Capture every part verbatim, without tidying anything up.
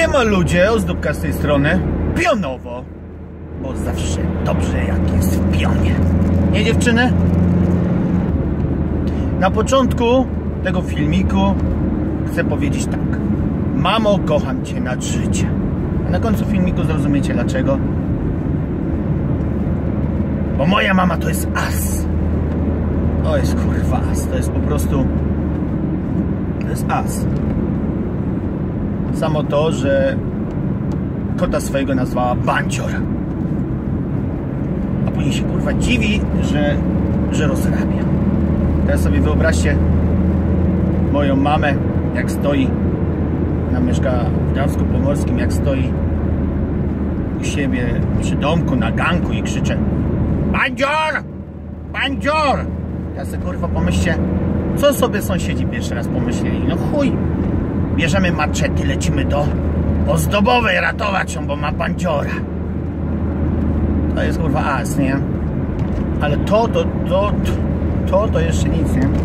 Siema ludzie, Ozdóbka z tej strony. Pionowo, bo zawsze dobrze jak jest w pionie. Nie, dziewczyny? Na początku tego filmiku chcę powiedzieć tak. Mamo, kocham cię nad życie. A na końcu filmiku zrozumiecie dlaczego. Bo moja mama to jest as. To jest kurwa as. To jest po prostu... To jest as. Samo to, że kota swojego nazwała Bandzior. A później się kurwa dziwi, że, że rozrabia. Teraz sobie wyobraźcie moją mamę, jak stoi. Ona mieszka w Drawsku-Pomorskim, jak stoi u siebie przy domku, na ganku i krzycze: Bandzior! Bandzior! Ja sobie kurwa pomyślcie, co sobie sąsiedzi pierwszy raz pomyśleli. No chuj, bierzemy maczety, lecimy do Ozdobowej ratować ją, bo ma bandziora. To jest kurwa as, nie? Ale to, to, to, to, to jeszcze nic, nie?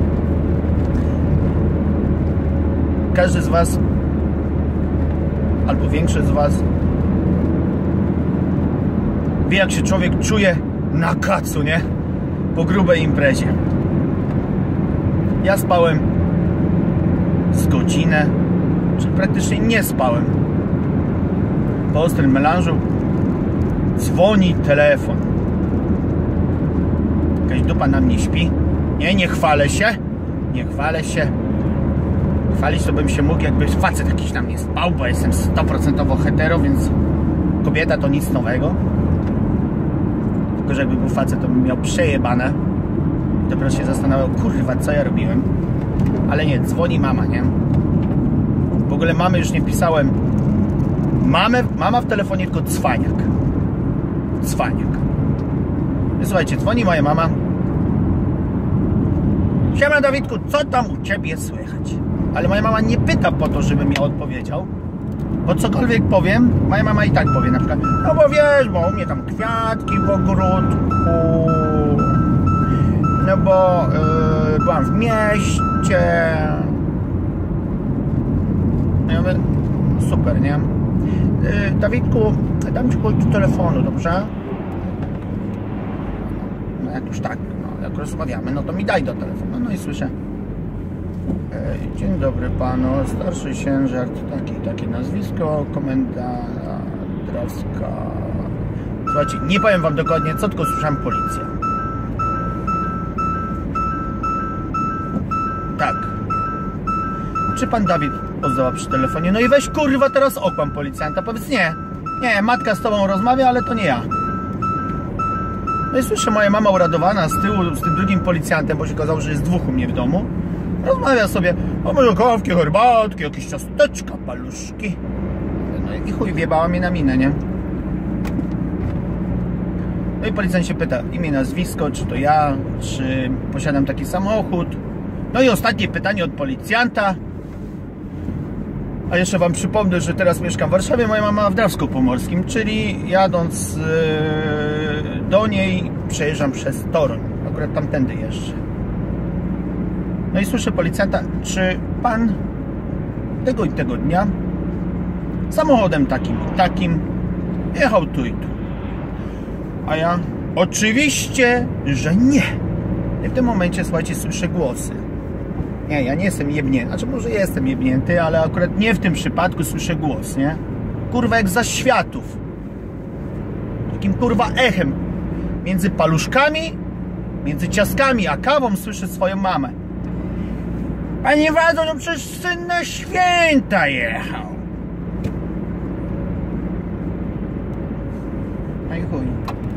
Każdy z was, albo większość z was wie, jak się człowiek czuje na kacu, nie? Po grubej imprezie. Ja spałem z godzinę, czy praktycznie nie spałem. Po ostrym melanżu dzwoni telefon. Jakaś dupa na mnie śpi. Nie, nie chwalę się. Nie chwalę się. Chwalić to bym się mógł, jakby facet jakiś na mnie spał, bo jestem sto procent hetero, więc kobieta to nic nowego. Tylko że jakby był facet, to bym miał przejebane. I dopiero się zastanawiał, kurwa, co ja robiłem. Ale nie, dzwoni mama, nie? W ogóle mamy już nie pisałem. Mamę, mama w telefonie, tylko cwaniak. Cwaniak. I słuchajcie, dzwoni moja mama. Siema Dawidku, co tam u ciebie słychać? Ale moja mama nie pyta po to, żebym ja odpowiedział. Bo cokolwiek powiem, moja mama i tak powie na przykład: no bo wiesz, bo u mnie tam kwiatki w ogródku. No bo yy, byłam w mieście. Ja mówię, super, nie? Yy, Dawidku, dam ci kogoś do telefonu, dobrze? No jak już tak, no, jak rozmawiamy, no to mi daj do telefonu. No i słyszę: yy, dzień dobry panu, starszy sierżant, taki, takie nazwisko, komenda Drawska. Słuchajcie, nie powiem wam dokładnie co, tylko słyszałem policję. Tak. Czy pan Dawid Ozdoba przy telefonie? No i weź kurwa teraz okłam policjanta. Powiedz: nie, nie, matka z tobą rozmawia, ale to nie ja. No i słyszę, moja mama uradowana z tyłu z tym drugim policjantem, bo się okazało, że jest dwóch u mnie w domu. Rozmawia sobie: o, może kawki, herbatki, jakieś ciasteczka, paluszki. No i chuj, wjebała mnie na minę, nie? No i policjant się pyta: imię, nazwisko, czy to ja, czy posiadam taki samochód. No i ostatnie pytanie od policjanta. A jeszcze wam przypomnę, że teraz mieszkam w Warszawie, moja mama w Drawsku-Pomorskim, czyli jadąc yy, do niej przejeżdżam przez Toruń. Akurat tamtędy jeszcze. No i słyszę policjanta: czy pan tego i tego dnia samochodem takim i takim jechał tu i tu? A ja: oczywiście, że nie. I w tym momencie, słuchajcie, słyszę głosy. Nie, ja nie jestem jebnięty. Znaczy, może jestem jebnięty, ale akurat nie w tym przypadku słyszę głos, nie? Kurwa, jak za światów. Takim kurwa echem. Między paluszkami, między ciastkami a kawą słyszę swoją mamę: panie Wado, no przecież syn na święta jechał. No i chuj.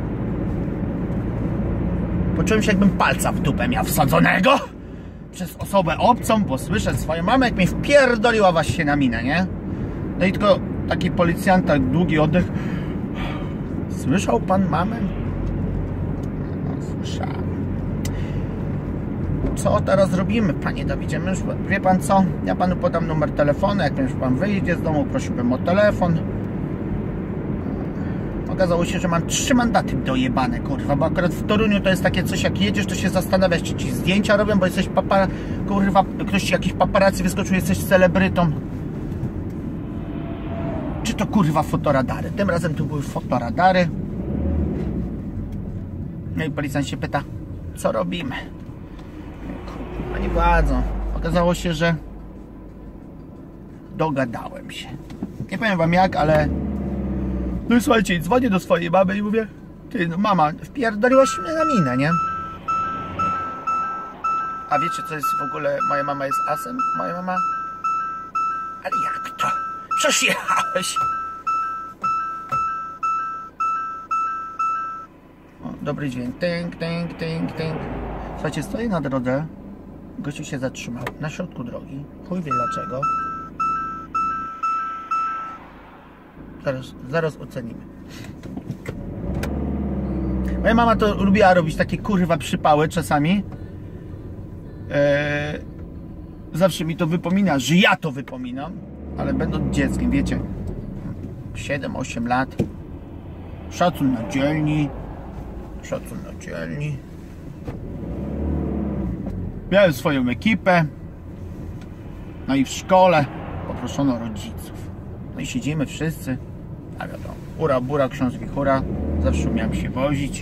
Poczułem się, jakbym palca w dupę miał wsadzonego przez osobę obcą, bo słyszę swoją mamę, jak mnie wpierdoliła właśnie na minę, nie? No i tylko taki policjant, tak długi oddech: słyszał pan mamę? No, słyszałem. Co teraz robimy, panie Dawidzie? My już, wie pan co? Ja panu podam numer telefonu, jak już pan wyjdzie z domu, prosiłbym o telefon. Okazało się, że mam trzy mandaty dojebane, kurwa, bo akurat w Toruniu to jest takie coś, jak jedziesz, to się zastanawiasz, czy ci zdjęcia robią, bo jesteś papa, kurwa, ktoś ci jakiś paparazzi wyskoczył, jesteś celebrytą. to kurwa fotoradary. Tym razem tu były fotoradary. No i policjant się pyta, co robimy? Kurwa, nie bardzo. Okazało się, że dogadałem się. Nie powiem wam jak, ale no i słuchajcie, dzwonię do swojej mamy i mówię, ty no mama, wpierdoliłaś mnie na minę, nie? A wiecie co jest w ogóle, moja mama jest asem? Moja mama? Ale jak to? Przecież jechałeś. O, dobry dźwięk. Tynk, tynk, tynk, tynk. Słuchajcie, stoję na drodze. Gościu się zatrzymał na środku drogi. Chuj wie dlaczego. Zaraz, zaraz ocenimy. Moja mama to lubiła robić takie kurwa przypały czasami. Eee, zawsze mi to wypomina, że ja to wypominam. Ale będąc dzieckiem, wiecie, siedem osiem lat, szacun na dzielni, szacun na dzielni. Miałem swoją ekipę, no i w szkole poproszono rodziców. No i siedzimy wszyscy, a wiadomo, ura, bura, ksiądz wichura, zawsze umiałem się wozić.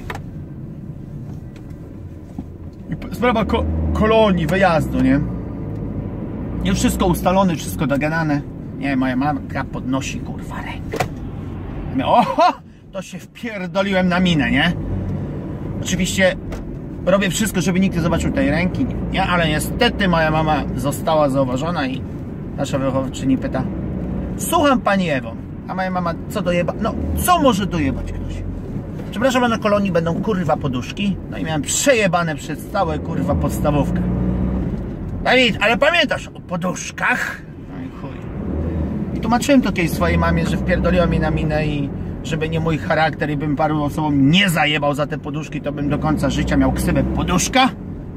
I sprawa ko kolonii, wyjazdu, nie? Już wszystko ustalone, wszystko dogadane. Nie, moja matka podnosi kurwa rękę. Oho! To się wpierdoliłem na minę, nie? Oczywiście robię wszystko, żeby nikt nie zobaczył tej ręki, nie? Ale niestety moja mama została zauważona i nasza wychowawczyni pyta, słucham pani Ewo, a moja mama co dojeba? No, co może dojebać ktoś? Przepraszam, a na kolonii będą kurwa poduszki? No i miałem przejebane przez całe kurwa podstawówkę. Dawid, ale pamiętasz o poduszkach? No i chuj. I tłumaczyłem to kiedyś swojej mamie, że wpierdoliła mi na minę i żeby nie mój charakter i bym paru osobom nie zajebał za te poduszki, to bym do końca życia miał ksywę poduszka.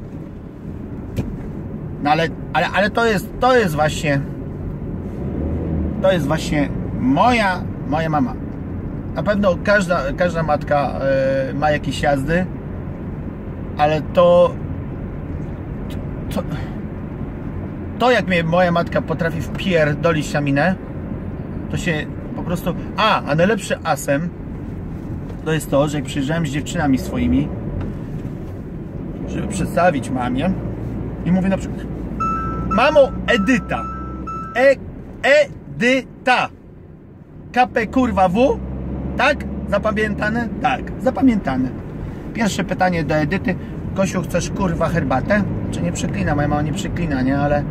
No ale, ale, ale to jest, to jest właśnie, to jest właśnie moja, moja mama. Na pewno każda, każda matka yy, ma jakieś jazdy, ale to, to, to jak mnie moja matka potrafi wpierdolić na minę, to się po prostu... A, a najlepszy asem to jest to, że jak przyjeżdżałem z dziewczynami swoimi, żeby przedstawić mamie i mówię na przykład, mamo Edyta, e, Edyta, K P kurwa W, tak? Zapamiętane? Tak, zapamiętane. Pierwsze pytanie do Edyty, Gosiu, chcesz kurwa herbatę? Czy nie przeklina? Moja mama nie przeklina, nie? Ale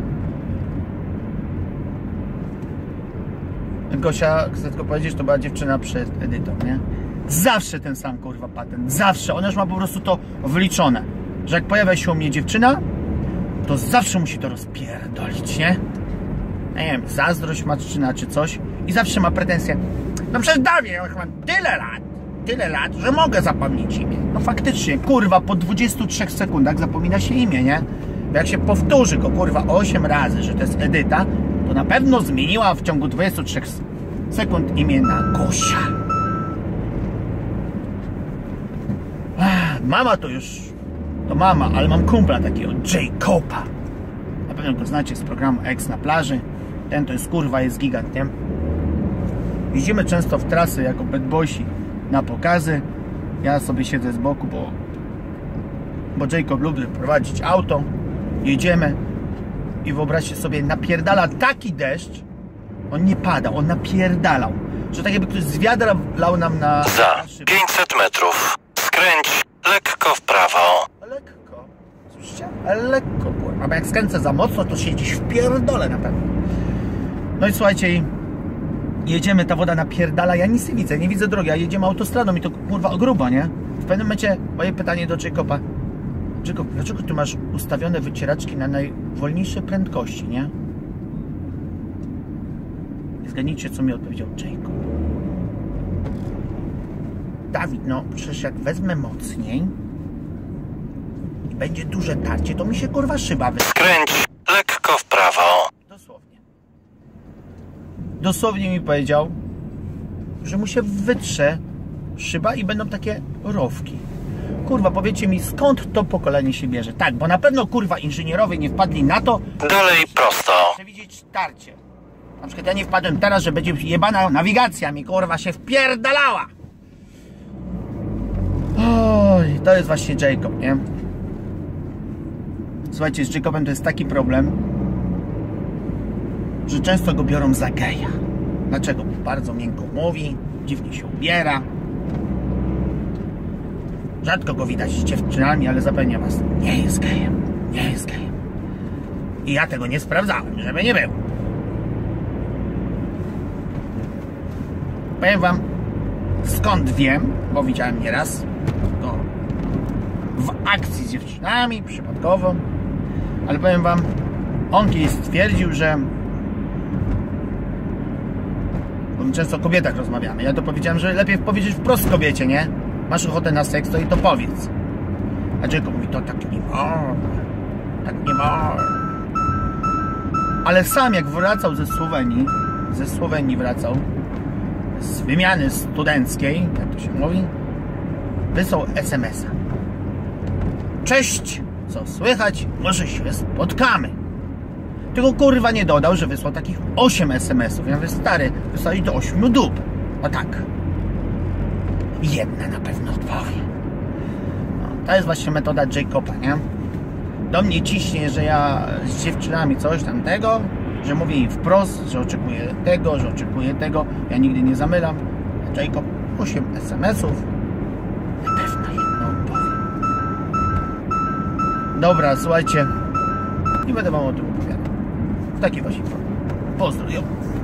Gosia, chcę tylko powiedzieć, to była dziewczyna przed Edytą, nie? Zawsze ten sam kurwa patent, zawsze. Ona już ma po prostu to wliczone, że jak pojawia się u mnie dziewczyna, to zawsze musi to rozpierdolić, nie? Ja nie wiem, zazdrość matczyna czy coś i zawsze ma pretensje. No przecież Dawid, ja mam tyle lat, tyle lat, że mogę zapomnieć imię. No faktycznie, kurwa, po dwudziestu trzech sekundach zapomina się imię, nie? Bo jak się powtórzy go, kurwa, osiem razy, że to jest Edyta, to na pewno zmieniła w ciągu dwudziestu trzech sekund imię na Gosia. Ach, mama to już, to mama, ale mam kumpla takiego, Jacoba. Na pewno go znacie z programu Ex na plaży. Ten to jest kurwa, jest gigant, nie? Jeździmy często w trasy jako bad boysi na pokazy. Ja sobie siedzę z boku, bo, bo Jacob lubi prowadzić auto. Jedziemy i wyobraźcie sobie, napierdala taki deszcz. On nie pada, on napierdalał, że tak jakby ktoś z wiadra lał nam na... Za pięćset metrów skręć lekko w prawo. Lekko, słyszycie? Lekko, kurwa. A jak skręcę za mocno, to się gdzieś wpierdolę na pewno. No i słuchajcie, jedziemy, ta woda napierdala, ja nic nie widzę, nie widzę drogi, a jedziemy autostradą i to kurwa grubo, nie? W pewnym momencie moje pytanie do Jacoba: Jacob, dlaczego ty masz ustawione wycieraczki na najwolniejsze prędkości, nie? I zgadnijcie, co mi odpowiedział Jacob. Dawid, no przecież jak wezmę mocniej i będzie duże tarcie, to mi się kurwa szyba wy... Skręć lekko w prawo. Dosłownie. Dosłownie mi powiedział, że mu się wytrze szyba i będą takie rowki. Kurwa, powiedzcie mi, skąd to pokolenie się bierze? Tak, bo na pewno kurwa inżynierowie nie wpadli na to, Dalej prosto. przewidzieć tarcie. Na przykład ja nie wpadłem teraz, że będzie jebana nawigacja mi kurwa się wpierdalała. Oj, to jest właśnie Jacob, nie? Słuchajcie, z Jacobem to jest taki problem, że często go biorą za geja. Dlaczego? Bardzo miękko mówi, dziwnie się ubiera. Rzadko go widać z dziewczynami, ale zapewniam was, nie jest gejem. Nie jest gejem. I ja tego nie sprawdzałem, żeby nie było. Powiem wam, skąd wiem, bo widziałem nieraz go w akcji z dziewczynami, przypadkowo, ale powiem wam, on kiedyś stwierdził, że bo my często o kobietach rozmawiamy, ja to powiedziałem, że lepiej powiedzieć wprost kobiecie, nie? Masz ochotę na seks, to i to powiedz. A Jacob mówi, to tak nie wolno, tak nie wolno. Ale sam jak wracał ze Słowenii, ze Słowenii wracał, z wymiany studenckiej, jak to się mówi, wysłał es em es a. Cześć, co słychać? Może się spotkamy. Tylko kurwa nie dodał, że wysłał takich osiem es em esów. Ja mówię, stary, wysłałeś do ośmiu dup. A tak. Jedna na pewno odpowie. No, to jest właśnie metoda Jacoba, nie? Do mnie ciśnie, że ja z dziewczynami coś tamtego, że mówię im wprost, że oczekuję tego, że oczekuję tego. Ja nigdy nie zamylam. A Jacob osiem es em esów. Na pewno jedno odpowie. Dobra, słuchajcie. Nie będę wam o tym opowiadał. W takiej właśnie formie. Pozdro.